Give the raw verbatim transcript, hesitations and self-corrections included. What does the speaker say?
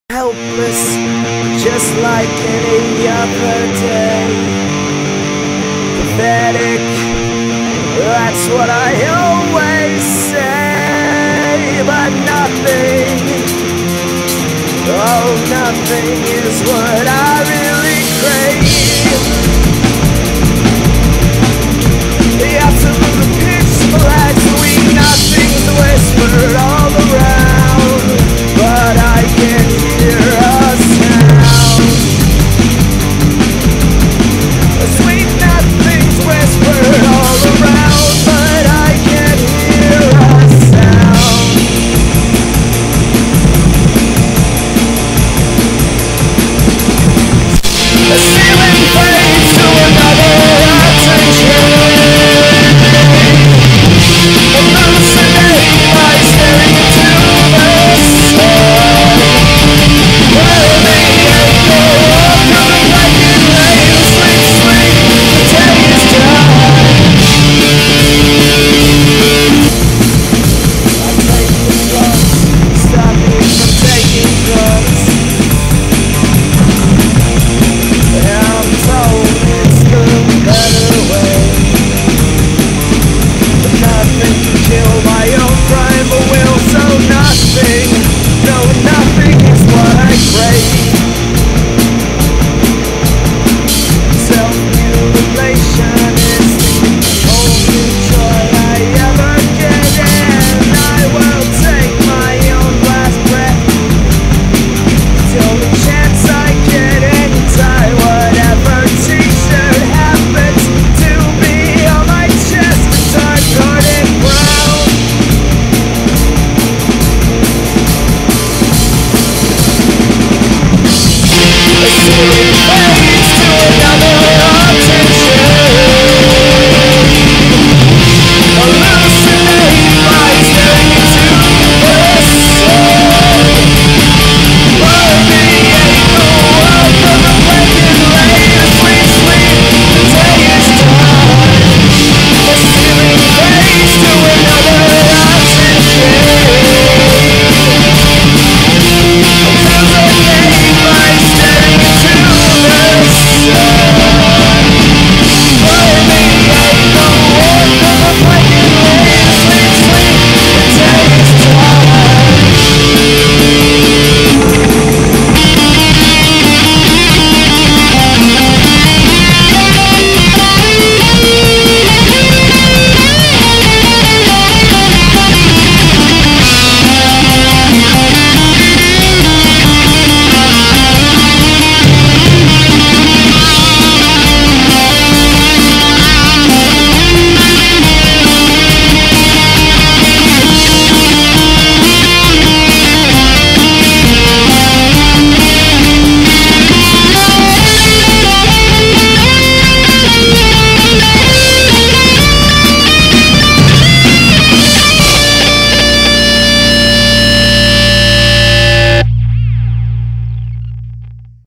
helpless, just like any other day. Pathetic, that's what I always say. But nothing, oh nothing is what I really crave. The absolute peaceful as we, nothing's whispered all around, but I can hear a sound. Sweet nothing's whispered all around, but I can hear a sound. The ceiling fades to another attention. Hallucinate by staring into the sun. Where the echo of your blackened lane, sleep, sleep, the day is done. I take the drugs, stop me from taking drugs. I'm told it's the better way, but nothing can kill my own primal will. So nothing, no nothing is what I crave. Self-mutilation is the only joy I ever get, and I will take my own last breath till the chance I get and die. Whatever t-shirt happens to be on my chest, it's hard-coded brown. The ceiling